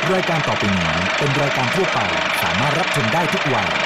รายการต่อไปนี้เป็นรายการทั่วไปสามารถรับชมได้ทุกวัย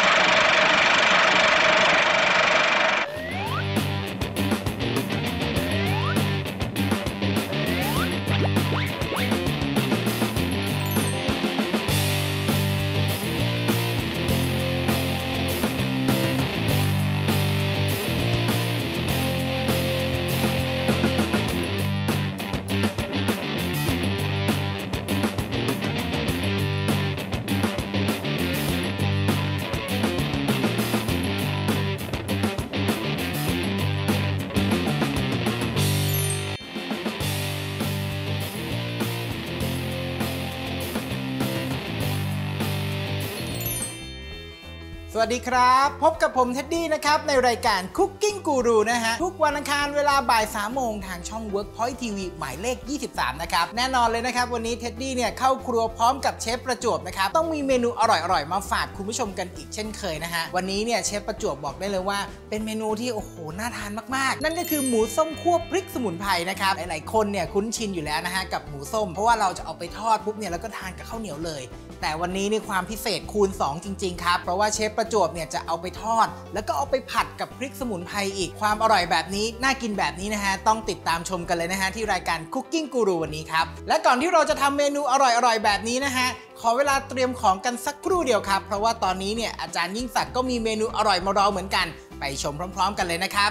สวัสดีครับพบกับผมเท็ดดี้นะครับในรายการ Cooking Guru นะฮะทุกวันอังคารเวลาบ่าย 3 โมงทางช่อง Workpoint TV หมายเลข 23 นะครับแน่นอนเลยนะครับวันนี้เท็ดดี้เนี่ยเข้าครัวพร้อมกับเชฟประจวบนะครับต้องมีเมนูอร่อยๆมาฝากคุณผู้ชมกันอีกเช่นเคยนะฮะวันนี้เนี่ยเชฟประจวบบอกได้เลยว่าเป็นเมนูที่โอ้โหน่าทานมากๆนั่นก็คือหมูส้มคั่วพริกสมุนไพรนะครับหลายๆคนเนี่ยคุ้นชินอยู่แล้วนะฮะกับหมูส้มเพราะว่าเราจะเอาไปทอดปุ๊บเนี่ยแล้วก็ทานกับข้าวเหนียวเลยแต่วันนี้นี่ความพิเศษคูณ2จริงๆครับเพราะว่าเชฟประจวบเนี่ยจะเอาไปทอดแล้วก็เอาไปผัดกับพริกสมุนไพรอีกความอร่อยแบบนี้น่ากินแบบนี้นะฮะต้องติดตามชมกันเลยนะฮะที่รายการ Cooking Guru วันนี้ครับและก่อนที่เราจะทำเมนูอร่อยๆแบบนี้นะฮะขอเวลาเตรียมของกันสักครู่เดียวครับเพราะว่าตอนนี้เนี่ยอาจารย์ยิ่งศักดิ์ก็มีเมนูอร่อยมารอเหมือนกันไปชมพร้อมๆกันเลยนะครับ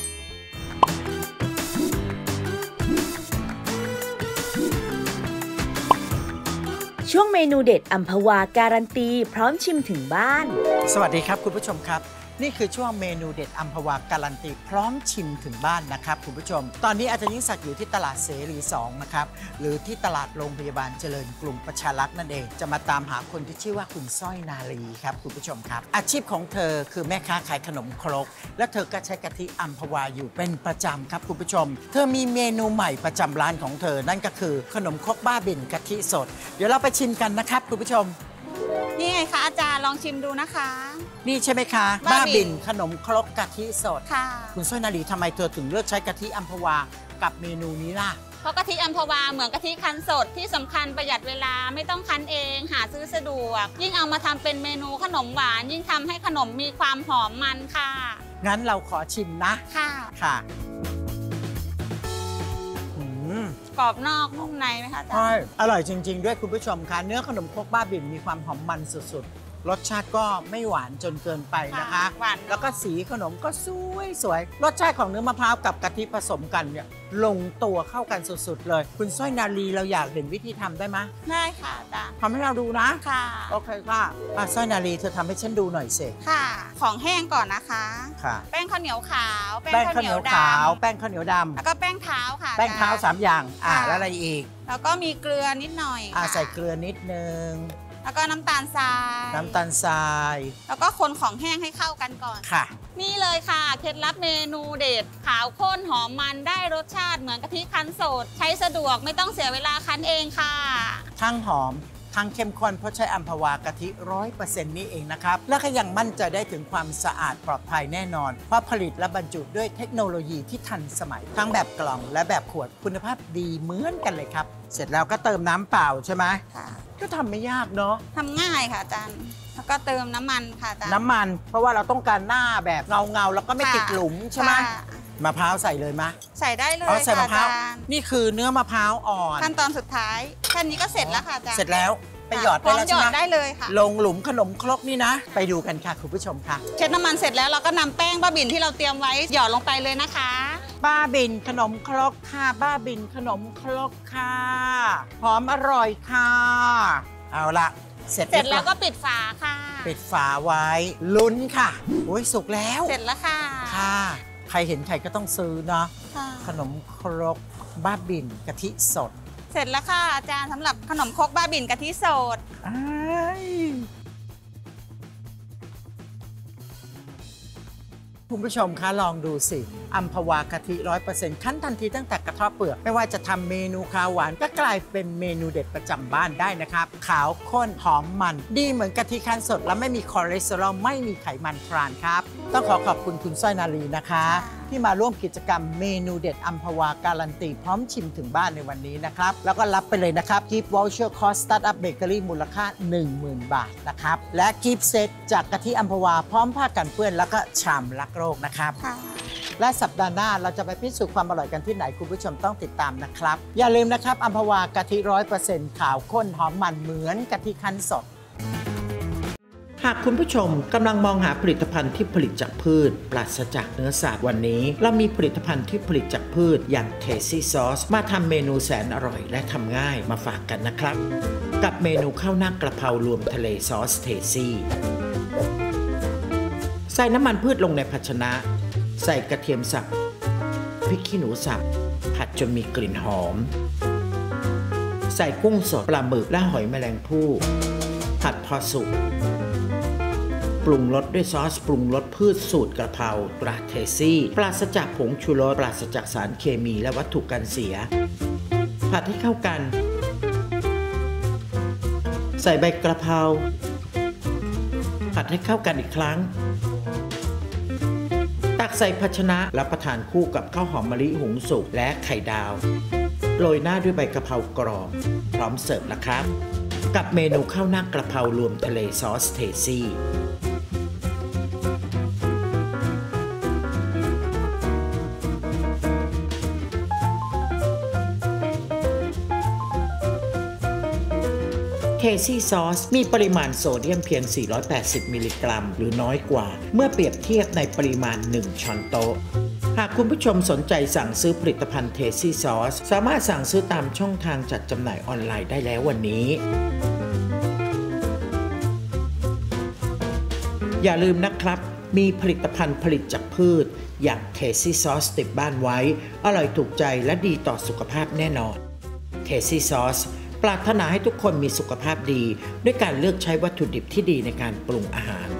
ช่วงเมนูเด็ดอัมพวาการันตีพร้อมชิมถึงบ้านสวัสดีครับคุณผู้ชมครับนี่คือช่วงเมนูเด็ดอัมพวาการันตีพร้อมชิมถึงบ้านนะครับคุณผู้ชมตอนนี้อาจารย์ยิ่งศักดิ์อยู่ที่ตลาดเสรี2นะครับหรือที่ตลาดโรงพยาบาลเจริญกรุงประชารักษ์นั่นเองจะมาตามหาคนที่ชื่อว่าคุณสร้อยนาลีครับคุณผู้ชมครับอาชีพของเธอคือแม่ค้าขายขนมครกและเธอก็ใช้กะทิอัมพวาอยู่เป็นประจำครับคุณผู้ชมเธอมีเมนูใหม่ประจำร้านของเธอนั่นก็คือขนมครกบ้าบิ่นกะทิสดเดี๋ยวเราไปชิมกันนะครับคุณผู้ชมนี่ไงคะอาจารย์ลองชิมดูนะคะนี่ใช่ไหมคะบ้าบิ่นขนมครกกะทิสดค่ะคุณสร้อยนาลีทำไมเธอถึงเลือกใช้กะทิอัมพวากับเมนูนี้ล่ะเพราะกะทิอัมพวาเหมือนกะทิคั้นสดที่สำคัญประหยัดเวลาไม่ต้องคั้นเองหาซื้อสะดวกยิ่งเอามาทำเป็นเมนูขนมหวานยิ่งทำให้ขนมมีความหอมมันค่ะงั้นเราขอชิมนะค่ะค่ะกรอบนอกนุ่มในไหมคะอาจารย์ใช่อร่อยจริงๆด้วยคุณผู้ชมค่ะเนื้อขนมครกบ้าบิ่นมีความหอมมันสุดๆรสชาติก็ไม่หวานจนเกินไปนะคะแล้วก็สีขนมก็สวยรสชาติของเนื้อมะพร้าวกับกะทิผสมกันเนี่ยลงตัวเข้ากันสุดๆเลยคุณสร้อยนาลีเราอยากเห็นวิธีทำได้ไหมได้ค่ะอาจารย์ทำให้เราดูนะค่ะโอเคค่ะสร้อยนาลีเธอทำให้ฉันดูหน่อยสิค่ะของแห้งก่อนนะคะค่ะแป้งข้าวเหนียวขาวแป้งข้าวเหนียวขาวแป้งข้าวเหนียวดำแล้วก็แป้งเท้าค่ะแป้งเท้า3อย่างแล้วอะไรอีกแล้วก็มีเกลือนิดหน่อยใส่เกลือนิดนึงแล้วก็น้ำตาลทรายแล้วก็คนของแห้งให้เข้ากันก่อนค่ะนี่เลยค่ะเคล็ดลับเมนูเด็ดขาวข้นหอมมันได้รสชาติเหมือนกะทิคั้นสดใช้สะดวกไม่ต้องเสียเวลาคั้นเองค่ะทั้งหอมทั้งเข้มข้นเพราะใช้อัมพวากะทิ 100% นี่เองนะครับและก็ยังมั่นใจได้ถึงความสะอาดปลอดภัยแน่นอนเพราะผลิตและบรรจุด้วยเทคโนโลยีที่ทันสมัยทั้งแบบกล่องและแบบขวดคุณภาพดีเหมือนกันเลยครับเสร็จแล้วก็เติมน้ำเปล่าใช่ไหมค่ะก็ทำไม่ยากเนาะทำง่ายค่ะอาจารย์แล้วก็เติมน้ำมันค่ะอาจารย์น้ำมันเพราะว่าเราต้องการหน้าแบบเงาแล้วก็ไม่ติดหลุมใช่ไหมมะพร้าวใส่เลยไหมใส่ได้เลยค่ะอาจารย์นี่คือเนื้อมะพร้าวอ่อนขั้นตอนสุดท้ายแค่นี้ก็เสร็จแล้วค่ะอาจารย์เสร็จแล้วไปหยอดได้แล้วใช่ไหมหยอดได้เลยค่ะลงหลุมขนมครกนี่นะไปดูกันค่ะคุณผู้ชมค่ะเช็ดน้ำมันเสร็จแล้วเราก็นำแป้งบ้าบิ่นที่เราเตรียมไว้หยอดลงไปเลยนะคะบ้าบิ่นขนมครกค่ะบ้าบิ่นขนมครกค่ะหอมอร่อยค่ะเอาละเสร็จแล้วก็ปิดฝาค่ะปิดฝาไว้ลุ้นค่ะโอ้ยสุกแล้วเสร็จแล้วค่ะค่ะใครเห็นใครก็ต้องซื้อเนาะขนมครกบ้าบิ่นกะทิสดเสร็จแล้วค่ะอาจารย์สำหรับขนมครกบ้าบิ่นกะทิสดคุณผู้ชมคะลองดูสิอัมพวากะทิ 100% ขั้นทันทีตั้งแต่กระเทาะเปลือกไม่ว่าจะทำเมนูข้าวหวานก็กลายเป็นเมนูเด็ดประจำบ้านได้นะครับขาวข้นหอมมันดีเหมือนกะทิคั้นสดและไม่มีคอเลสเตอรอลไม่มีไขมันทรานครับต้องขอบคุณคุณสร้อยนาลีนะคะที่มาร่วมกิจกรรมเมนูเด็ดอัมพวาการันตีพร้อมชิมถึงบ้านในวันนี้นะครับแล้วก็รับไปเลยนะครับกิฟต์วอลเชอร์คอร์สสตาร์ทอัพเบเกอรี่มูลค่า 10,000 บาทนะครับและกิฟต์เซตจากกะทิอัมพวาพร้อมผ้ากันเปื้อนแล้วก็ชามรักโลกนะครับและสัปดาห์หน้าเราจะไปพิสูจน์ความอร่อยกันที่ไหนคุณผู้ชมต้องติดตามนะครับอย่าลืมนะครับอัมพวากะทิ 100% ขาวข้นหอมมันเหมือนกะทิคั้นสดหากคุณผู้ชมกำลังมองหาผลิตภัณฑ์ที่ผลิตจากพืชปราศจากเนื้อสัตว์วันนี้เรามีผลิตภัณฑ์ที่ผลิตจากพืชอย่าง Tasty Sauce มาทำเมนูแสนอร่อยและทำง่ายมาฝากกันนะครับกับเมนูข้าวหน้ากระเพรารวมทะเลซอสเทซี่ใส่น้ำมันพืชลงในภาชนะใส่กระเทียมสับพริกขี้หนูสับผัดจนมีกลิ่นหอมใส่กุ้งสดปลาหมึกและหอยแมลงภู่ผัดพอสุกปรุงรสด้วยซอสปรุงรสพืชสูตรกระเพราตราเทซี่ปราศจากผงชูรสปราศจากสารเคมีและวัตถุกันเสียผัดให้เข้ากันใส่ใบกระเพราผัดให้เข้ากันอีกครั้งตักใส่ภาชนะรับประทานคู่กับข้าวหอมมะลิหุงสุกและไข่ดาวโรยหน้าด้วยใบกระเพรากรอบพร้อมเสิร์ฟนะครับกับเมนูข้าวหน้ากระเพรารวมทะเลซอสเทซี่เทซี่ซอสมีปริมาณโซเดียมเพียง 480 มิลลิกรัมหรือน้อยกว่าเมื่อเปรียบเทียบในปริมาณ 1 ช้อนโต๊ะหากคุณผู้ชมสนใจสั่งซื้อผลิตภัณฑ์เทซี่ซอสสามารถสั่งซื้อตามช่องทางจัดจำหน่ายออนไลน์ได้แล้ววันนี้อย่าลืมนะครับมีผลิตภัณฑ์ผลิตจากพืชอย่างเทซี่ซอสติดบ้านไว้อร่อยถูกใจและดีต่อสุขภาพแน่นอนเทซี่ซอสปรารถนาให้ทุกคนมีสุขภาพดีด้วยการเลือกใช้วัตถุดิบที่ดีในการปรุงอาหาร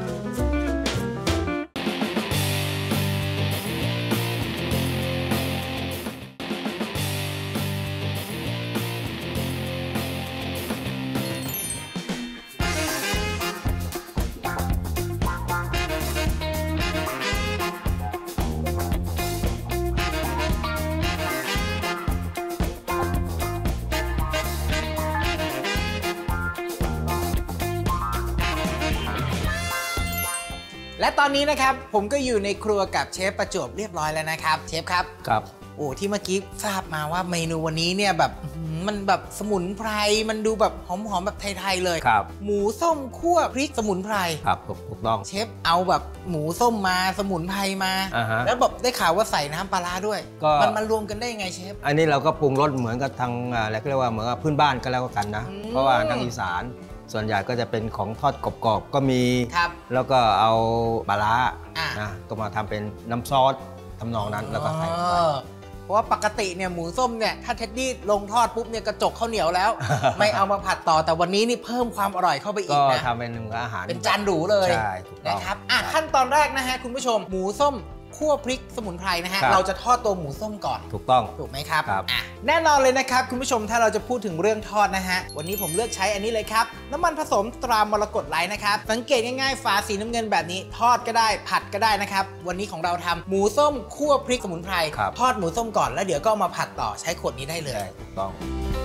และตอนนี้นะครับผมก็อยู่ในครัวกับเชฟประจวบเรียบร้อยแล้วนะครับเชฟครับครับโอ้ที่เมื่อกี้ทราบมาว่าเมนูวันนี้เนี่ยแบบมันแบบสมุนไพรมันดูแบบหอมๆแบบไทยๆเลยครับหมูส้มคั่วพริกสมุนไพรครับถูกต้องเชฟเอาแบบหมูส้มมาสมุนไพรมาแล้วแบบได้ข่าวว่าใส่น้ำปลาร้าด้วยมันมารวมกันได้ยังไงเชฟอันนี้เราก็ปรุงรสเหมือนกับทางอะไรก็เรียกว่าเหมือนกับพื้นบ้านก็แล้วกันนะเพราะว่าทางอีสานส่วนใหญ่ก็จะเป็นของทอดกรอบๆก็มีแล้วก็เอาปลาร้านะก็มาทำเป็นน้ำซอสทำนองนั้นแล้วก็ใส่ไปเพราะว่าปกติเนี่ยหมูส้มเนี่ยถ้าเท็ดดี้ลงทอดปุ๊บเนี่ยกระจกข้าวเหนียวแล้ว ไม่เอามาผัดต่อแต่วันนี้นี่เพิ่มความอร่อยเข้าไปอีกนะก็ทำเป็นอาหารเป็นจานหรูเลยใช่ถูกต้องนะครับขั้นตอนแรกนะฮะคุณผู้ชมหมูส้มคั่วพริกสมุนไพรนะฮะเราจะทอดตัวหมูส้มก่อนถูกต้องถูกไหมครับแน่นอนเลยนะครับคุณผู้ชมถ้าเราจะพูดถึงเรื่องทอดนะฮะวันนี้ผมเลือกใช้อันนี้เลยครับน้ำมันผสมตรามรกตไลท์นะครับสังเกตง่ายๆฝาสีน้ำเงินแบบนี้ทอดก็ได้ผัดก็ได้นะครับวันนี้ของเราทำหมูส้มคั่วพริกสมุนไพรทอดหมูส้มก่อนแล้วเดี๋ยวก็มาผัดต่อใช้ขวดนี้ได้เลยถูกต้อง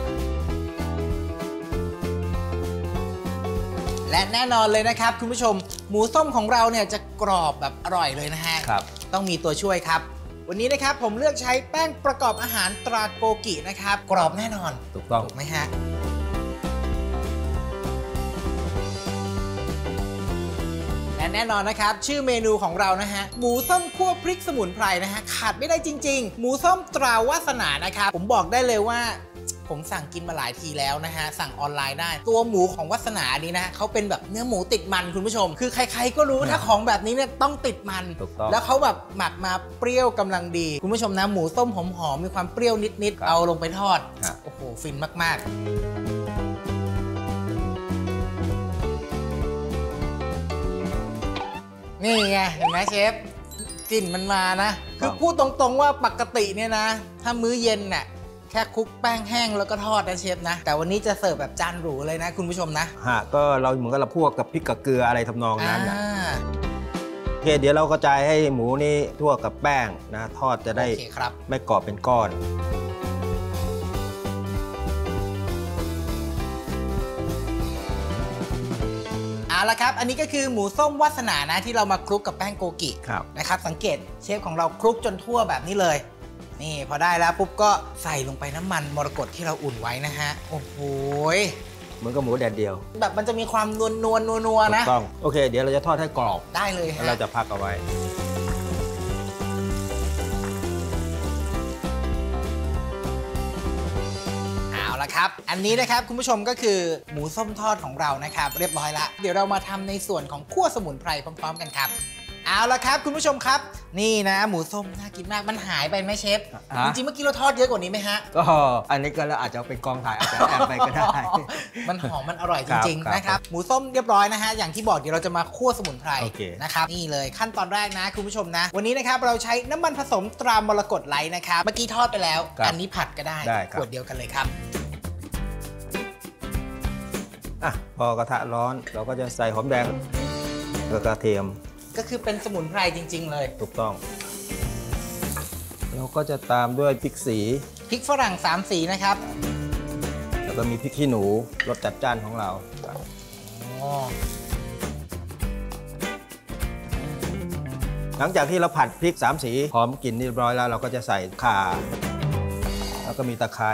และแน่นอนเลยนะครับคุณผู้ชมหมูส้มของเราเนี่ยจะกรอบแบบอร่อยเลยนะฮะต้องมีตัวช่วยครับวันนี้นะครับผมเลือกใช้แป้งประกอบอาหารตราโกกินะครับกรอบแน่นอนถูกต้องถูกไหมฮะและแน่นอนนะครับชื่อเมนูของเรานะฮะหมูส้มคั่วพริกสมุนไพรนะฮะขาดไม่ได้จริงๆหมูส้มตราวาสนานะครับผมบอกได้เลยว่าผมสั่งกินมาหลายทีแล้วนะฮะสั่งออนไลน์ได้ตัวหมูของวาสนานี้นะเขาเป็นแบบเนื้อหมูติดมันคุณผู้ชมคือใครๆก็รู้ถ้าของแบบนี้เนี่ยต้องติดมันแล้วเขาแบบหมักมาเปรี้ยวกำลังดีคุณผู้ชมนะหมูต้มหอมๆมีความเปรี้ยวนิดๆเอาลงไปทอดโอ้โหฟินมากๆนี่ไงเห็นไหมเชฟกลิ่นมันมานะคือพูดตรงๆว่าปกติเนี่ยนะถ้ามื้อเย็นน่ะแค่คลุกแป้งแห้งแล้วก็ทอดนะเชฟนะแต่วันนี้จะเสิร์ฟแบบจานหรูเลยนะคุณผู้ชมนะก็เราเหมือนกับเราพวกกับพริกกับเกลืออะไรทำนองนั้นนะเคเดี๋ยวเรากระจายให้หมูนี่ทั่วกับแป้งนะทอดจะได้ไม่เกาะเป็นก้อนเอาละครับอันนี้ก็คือหมูส้มวาสนานะที่เรามาคลุกกับแป้งโกกินะครับสังเกตเชฟของเราคลุกจนทั่วแบบนี้เลยนี่พอได้แล้วปุ๊บก็ใส่ลงไปน้ำมันมรกตที่เราอุ่นไว้นะฮะโอ้โหเหมือนกับหมูแดดเดียวแบบมันจะมีความนัวนะถูกต้องโอเคเดี๋ยวเราจะทอดให้กรอบได้เลยฮะเราจะพักเอาไว้ครับอันนี้นะครับคุณผู้ชมก็คือหมูส้มทอดของเรานะครับเรียบร้อยละเดี๋ยวเรามาทำในส่วนของคั่วสมุนไพรพร้อมๆกันครับเอาละครับคุณผู้ชมครับนี่นะหมูส้มน่ากินมากมันหายไปไหมเชฟจริงๆเมื่อกี้เราทอดเยอะกว่านี้ไหมฮะก็อันนี้ก็เราอาจจะเป็นกองถ่ายอาจจะแอบไปก็ได้มันหอมมันอร่อยจริงๆนะครับหมูส้มเรียบร้อยนะฮะอย่างที่บอกเดี๋ยวเราจะมาคั่วสมุนไพรนะครับนี่เลยขั้นตอนแรกนะคุณผู้ชมนะวันนี้นะครับเราใช้น้ำมันผสมตรามรกตไลท์นะครับเมื่อกี้ทอดไปแล้วอันนี้ผัดก็ได้ขวดเดียวกันเลยครับพอกระทะร้อนเราก็จะใส่หอมแดงกับกระเทียมก็คือเป็นสมุนไพรจริงๆเลยถูกต้องเราก็จะตามด้วยพริกสีพริกฝรั่ง3สีนะครับแล้วก็มีพริกขี้หนูรสจัดจ้านของเราหลังจากที่เราผัดพริก3สีหอมกลิ่นเรียบร้อยแล้วเราก็จะใส่ข่าแล้วก็มีตะไคร้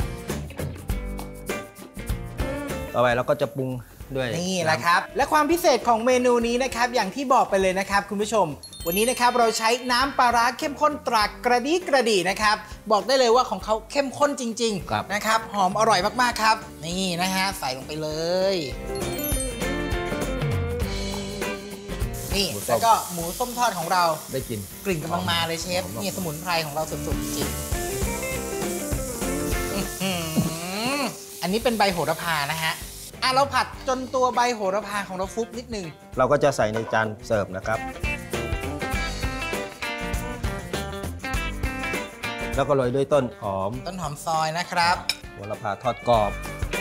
ต่อไปเราก็จะปรุงด้วยนี่แหละครับและความพิเศษของเมนูนี้นะครับอย่างที่บอกไปเลยนะครับคุณผู้ชมวันนี้นะครับเราใช้น้ำปลาร้าเข้มข้นตรากระดีนะครับบอกได้เลยว่าของเขาเข้มข้นจริงๆนะครับหอมอร่อยมากๆครับนี่นะฮะใส่ลงไปเลยนี่แล้วก็หมูส้มทอดของเราได้กลิ่นกำลังมาเลยเชฟนี่สมุนไพรของเราสุดๆจริงอันนี้เป็นใบโหระพานะฮะเราผัดจนตัวใบโหระพาของเราฟุบนิดนึงเราก็จะใส่ในจานเสิร์ฟนะครับแล้วก็โรยด้วยต้นหอมซอยนะครับโหระพาทอดกรอบ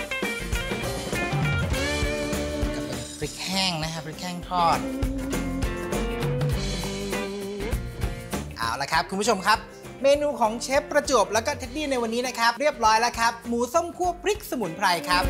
ก็เป็นพริกแห้งนะครับพริกแห้งทอดเอาละครับคุณผู้ชมครับเมนูของเชฟประจวบแล้วก็เท็ดดี้ในวันนี้นะครับเรียบร้อยแล้วครับหมูส้มคั่วพริกสมุนไพรครับ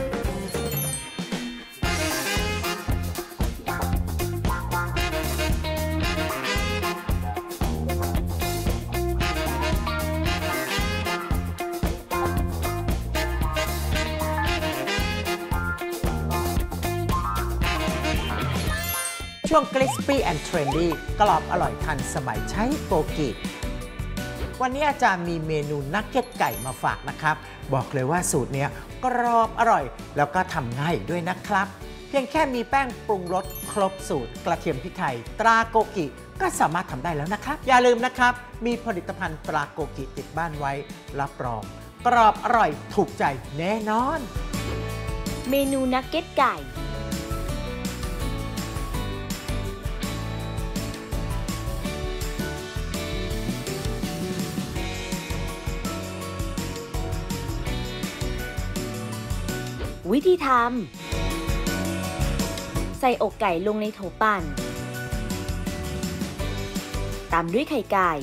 ช่วง Crispy and Trendy กรอบอร่อยทันสมัยใช้โกกิวันนี้อาจารย์มีเมนูนักเก็ตไก่มาฝากนะครับบอกเลยว่าสูตรนี้กรอบอร่อยแล้วก็ทำง่ายด้วยนะครับเพียงแค่มีแป้งปรุงรสครบสูตรกระเทียมพริกไทยตราโกกิก็สามารถทำได้แล้วนะครับอย่าลืมนะครับมีผลิตภัณฑ์ตราโกกิติดบ้านไว้รับรองกรอบอร่อยถูกใจแน่นอนเมนูนักเก็ตไก่วิธีทำใส่อกไก่ลงในโถปั่นตามด้วยไข่ไก่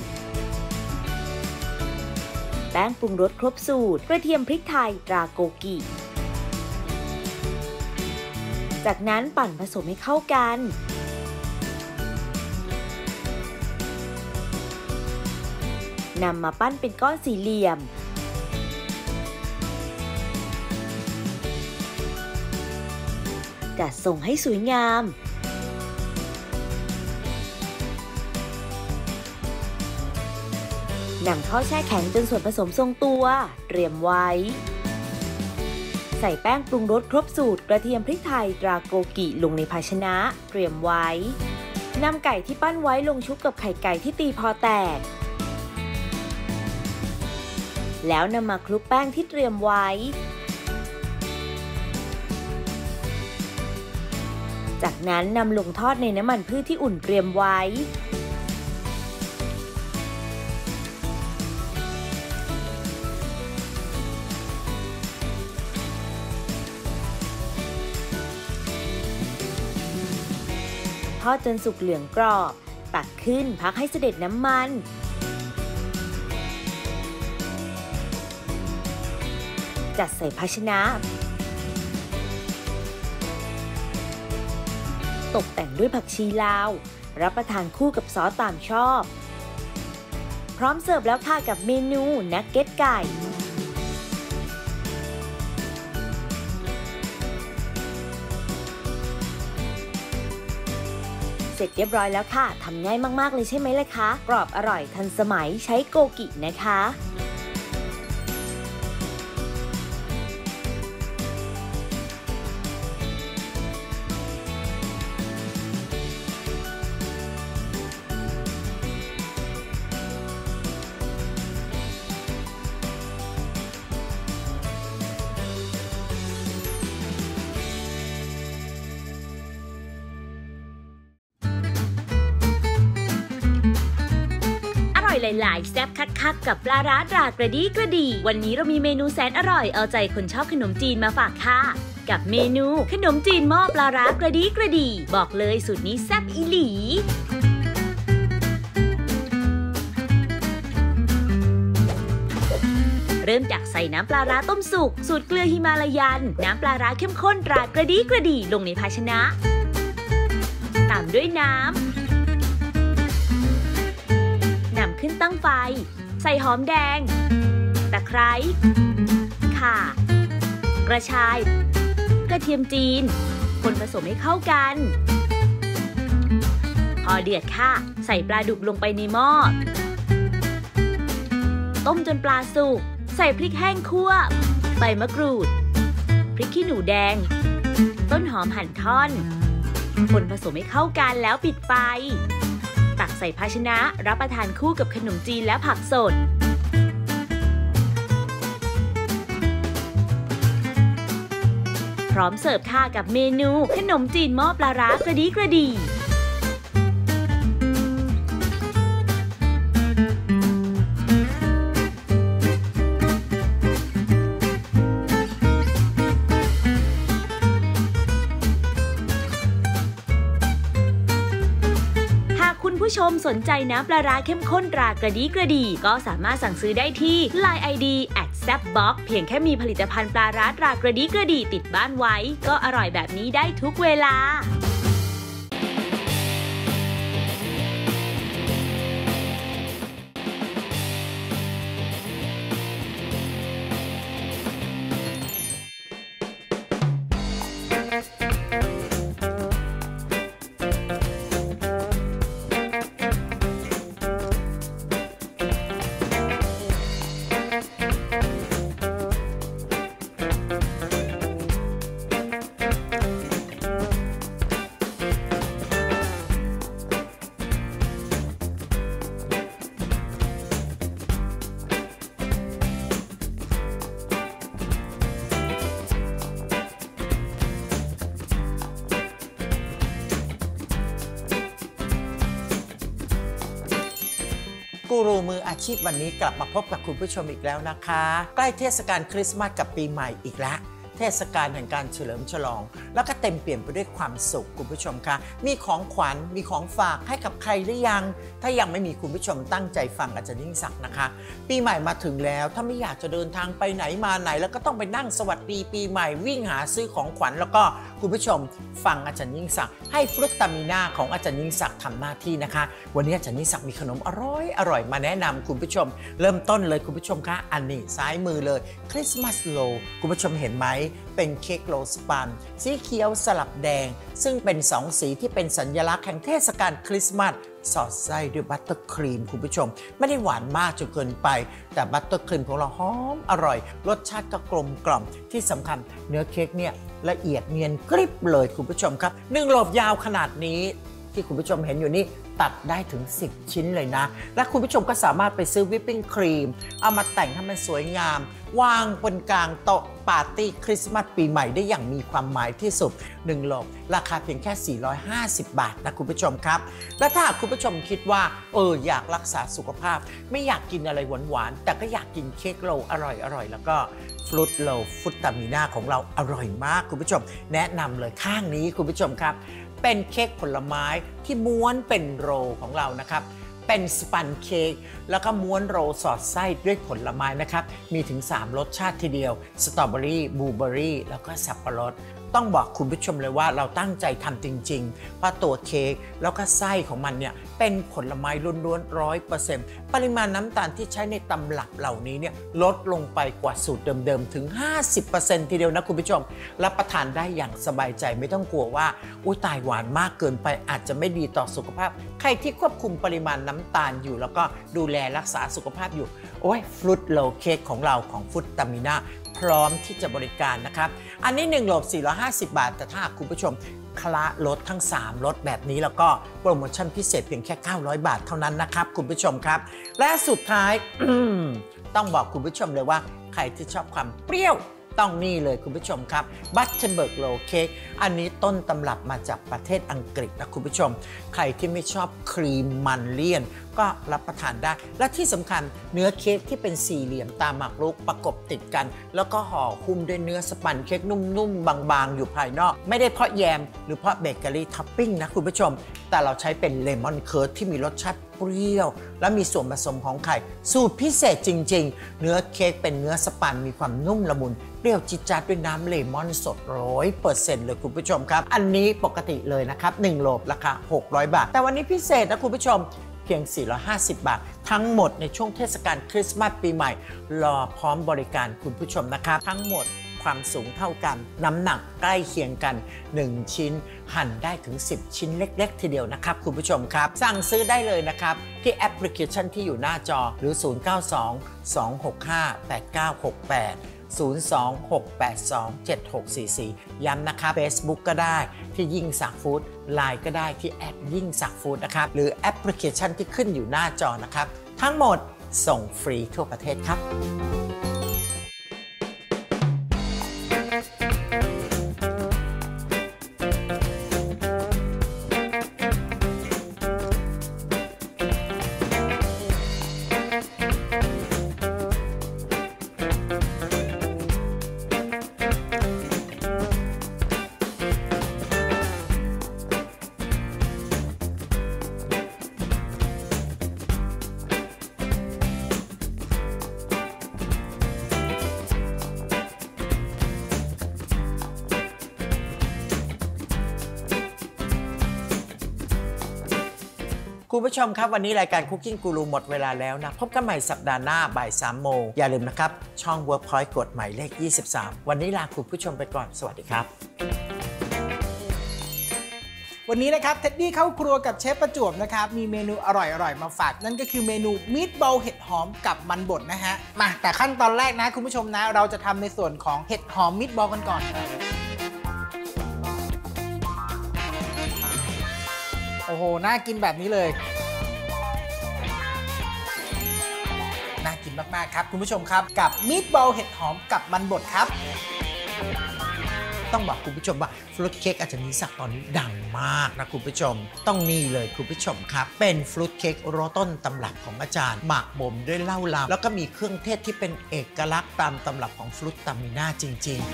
แป้งปรุงรสครบสูตรกระเทียมพริกไทยตราโกกิจากนั้นปั่นผสมให้เข้ากันนำมาปั้นเป็นก้อนสี่เหลี่ยมจัดทรงให้สวยงามนำเข้าแช่แข็งจนส่วนผสมทรงตัวเตรียมไว้ใส่แป้งปรุงรสครบสูตรกระเทียมพริกไทยตราโกกิลงในภาชนะเตรียมไว้นำไก่ที่ปั้นไว้ลงชุบกับไข่ไก่ที่ตีพอแตกแล้วนำมาคลุกแป้งที่เตรียมไว้จากนั้นนำลงทอดในน้ำมันพืชที่อุ่นเตรียมไว้ทอดจนสุกเหลืองกรอบตักขึ้นพักให้เสด็จน้ำมันจัดใส่ภาชนะตกแต่งด้วยผักชีลาวรับประทานคู่กับซอสตามชอบพร้อมเสิร์ฟแล้วค่ะกับเมนูนักเก็ตไก่เสร็จเรียบร้อยแล้วค่ะทำง่ายมากๆเลยใช่ไหมล่ะคะกรอบอร่อยทันสมัยใช้โกกินะคะหลายๆแซ่บคักๆกับปลาร้าตรากระดีกระดีวันนี้เรามีเมนูแสนอร่อยเอาใจคนชอบขนมจีนมาฝากค่ะกับเมนูขนมจีนหม้อปลาร้ากระดีกระดีบอกเลยสูตรนี้แซ่บอีหลีเริ่มจากใส่น้ำปลาร้าต้มสุกสูตรเกลือหิมาลายันน้ำปลาร้าเข้มข้นตรากระดีกระดีลงในภาชนะตามด้วยน้ำขึ้นตั้งไฟใส่หอมแดงตะไคร้ข่ากระชายกระเทียมจีนคนผสมให้เข้ากันพอเดือดค่ะใส่ปลาดุกลงไปในหม้อต้มจนปลาสุกใส่พริกแห้งคั่วใบมะกรูดพริกขี้หนูแดงต้นหอมหั่นท่อนคนผสมให้เข้ากันแล้วปิดไฟตักใส่ภาชนะรับประทานคู่กับขนมจีนและผักสดพร้อมเสิร์ฟค่ะกับเมนูขนมจีนหม้อปลาร้ากระดีกระดีผู้ชมสนใจน้ำปลาร้าเข้มข้นตรากระดีกระดีก็สามารถสั่งซื้อได้ที่ LINE ID @zapbox เพียงแค่มีผลิตภัณฑ์ปลาร้าตรากระดีกระดีติดบ้านไว้ก็อร่อยแบบนี้ได้ทุกเวลากูรูมืออาชีพวันนี้กลับมาพบกับคุณผู้ชมอีกแล้วนะคะใกล้เทศกาลคริสต์มาสกับปีใหม่อีกแล้วเทศกาลแห่งการเฉลิมฉลองแล้วก็เต็มเปี่ยมไปด้วยความสุขคุณผู้ชมคะมีของขวัญมีของฝากให้กับใครหรือยังถ้ายังไม่มีคุณผู้ชมตั้งใจฟังอาจารย์ยิ่งศักดิ์นะคะปีใหม่มาถึงแล้วถ้าไม่อยากจะเดินทางไปไหนมาไหนแล้วก็ต้องไปนั่งสวัสดีปีใหม่วิ่งหาซื้อของขวัญแล้วก็คุณผู้ชมฟังอาจารย์ยิ่งศักดิ์ให้ฟรุตตามิน่าของอาจารย์ยิ่งศักดิ์ทำหน้าที่นะคะวันนี้อาจารย์ยิ่งศักดิ์มีขนมอร่อยมาแนะนำคุณผู้ชมเริ่มต้นเลยคุณผู้ชมคะอันนี้ซ้ายมือเลยคริสต์มาสโลคุณผู้ชมเห็นไหมเป็นเค้กโรลสปันสีเขียวสลับแดงซึ่งเป็น2สีที่เป็นสัญลักษณ์แห่งเทศกาลคริสต์มาสสอดไส้ด้วยบัตเตอร์ครีมคุณผู้ชมไม่ได้หวานมากจนเกินไปแต่บัตเตอร์ครีมของเราหอมอร่อยรสชาติก็กลมกล่อมที่สำคัญเนื้อเค้กเนี่ยละเอียดเนียนกริบเลยคุณผู้ชมครับ1 โหลยาวขนาดนี้ที่คุณผู้ชมเห็นอยู่นี่ตัดได้ถึง10 ชิ้นเลยนะและคุณผู้ชมก็สามารถไปซื้อวิปปิ้งครีมเอามาแต่งให้มันสวยงามวางบนกลางโต๊ะปาร์ตี้คริสต์มาสปีใหม่ได้อย่างมีความหมายที่สุด1 โหลราคาเพียงแค่450 บาทนะคุณผู้ชมครับและถ้าคุณผู้ชมคิดว่าอยากรักษาสุขภาพไม่อยากกินอะไรหวานๆแต่ก็อยากกินเค้กโรลอร่อยแล้วก็ฟรุตโรลฟรุตตามิน่าของเราอร่อยมากคุณผู้ชมแนะนำเลยข้างนี้คุณผู้ชมครับเป็นเค้กผลไม้ที่ม้วนเป็นโรลของเรานะครับเป็นสปันเค้กแล้วก็ม้วนโรลสอดไส้ด้วยผลไม้นะครับมีถึง3รสชาติทีเดียวสตรอเบอรี่บลูเบอรี่แล้วก็สับปะรดต้องบอกคุณผู้ชมเลยว่าเราตั้งใจทำจริงๆเพราะตัวเค้กแล้วก็ไส้ของมันเนี่ยเป็นผลไม้ล้วนๆ 100% ปริมาณน้ำตาลที่ใช้ในตำรับเหล่านี้เนี่ยลดลงไปกว่าสูตรเดิมๆถึง 50% ทีเดียวนะคุณผู้ชมรับประทานได้อย่างสบายใจไม่ต้องกลัวว่าอุ้ยตายหวานมากเกินไปอาจจะไม่ดีต่อสุขภาพใครที่ควบคุมปริมาณน้ำตาลอยู่แล้วก็ดูแลรักษาสุขภาพอยู่โอ้ยฟรุตโลเค้กของเราของฟรุตตามิน่าพร้อมที่จะบริการนะครับอันนี้1โหล450 บาทแต่ถ้าคุณผู้ชมคละลดทั้ง3ลดแบบนี้แล้วก็โปรโมชั่นพิเศษเพียงแค่900 บาทเท่านั้นนะครับคุณผู้ชมครับและสุดท้าย ต้องบอกคุณผู้ชมเลยว่าใครที่ชอบความเปรี้ยวต้องนี่เลยคุณผู้ชมครับบัตเทนเบิร์กโลเค้กอันนี้ต้นตำรับมาจากประเทศอังกฤษนะคุณผู้ชมใครที่ไม่ชอบครีมมันเลี่ยนก็รับประทานได้และที่สำคัญเนื้อเค้กที่เป็นสี่เหลี่ยมตามหมากรุกประกบติดกันแล้วก็ห่อหุ้มด้วยเนื้อสปันเค้กนุ่มๆบางๆอยู่ภายนอกไม่ได้เพราะแยมหรือเพราะเบเกอรี่ท็อปปิ้งนะคุณผู้ชมแต่เราใช้เป็นเลมอนเคิร์ดที่มีรสชาติเปรี้ยวและมีส่วนผสมของไข่สูตรพิเศษจริงๆเนื้อเค้กเป็นเนื้อสปันมีความนุ่มละมุนเปรี้ยวจิ๊ดจ๊าดด้วยน้ำเลมอนสด 100% เลยคุณผู้ชมครับอันนี้ปกติเลยนะครับ1โหลราคา600 บาทแต่วันนี้พิเศษนะคุณผู้ชมเพียง450 บาททั้งหมดในช่วงเทศกาลคริสต์มาสปีใหม่รอพร้อมบริการคุณผู้ชมนะครับทั้งหมดความสูงเท่ากันน้ำหนักใกล้เคียงกัน1ชิ้นหั่นได้ถึง10ชิ้นเล็กๆทีเดียวนะครับคุณผู้ชมครับสั่งซื้อได้เลยนะครับที่แอปพลิเคชันที่อยู่หน้าจอหรือ092-265-8968 026827644 ย้ำนะครับ Facebook ก็ได้ที่ยิ่งศักดิ์ฟู้ด LINE ก็ได้ที่แอดยิ่งศักดิ์ฟู้ดนะครับหรือแอปพลิเคชันที่ขึ้นอยู่หน้าจอนะครับทั้งหมดส่งฟรีทั่วประเทศครับคุณผู้ชมครับวันนี้รายการ Cooking Guru หมดเวลาแล้วนะพบกันใหม่สัปดาห์หน้าบ่าย 3 โมงอย่าลืมนะครับช่อง Workpoint กดหมายเลข 23 วันนี้ลาคุณผู้ชมไปก่อนสวัสดีครับวันนี้นะครับเท็ดดี้เข้าครัวกับเชฟประจวบนะครับมีเมนูอร่อยๆมาฝากนั่นก็คือเมนูมีทบอลเห็ดหอมกับมันบดนะฮะมาแต่ขั้นตอนแรกนะคุณผู้ชมนะเราจะทำในส่วนของเห็ดหอมมีทบอลกันก่อนโอ้โหน่ากินแบบนี้เลยน่ากินมากๆครับคุณผู้ชมครับกับมีทบอลเห็ดหอมกับมันบดครับต้องบอกคุณผู้ชมว่าฟรุตเค้กอาจารย์นิสักตอนนี้ดังมากนะคุณผู้ชมต้องนี่เลยคุณผู้ชมครับเป็นฟรุตเค้กโรต้นตำรับของอาจารย์หมักบ่มด้วยเหล้าลำแล้วก็มีเครื่องเทศที่เป็นเอกลักษณ์ตามตำรับของฟรุตตามิน่าจริงๆ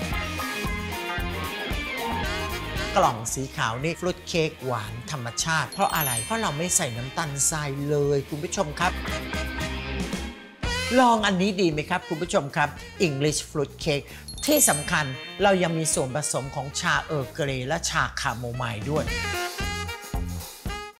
กล่องสีขาวนี่ฟรุตเค้กหวานธรรมชาติเพราะอะไรเพราะเราไม่ใส่น้ำตาลทรายเลยคุณผู้ชมครับลองอันนี้ดีไหมครับคุณผู้ชมครับ English Fruit Cake ที่สำคัญเรายังมีส่วนผสมของชาเออร์เกรย์และชาคาโมไมล์ด้วย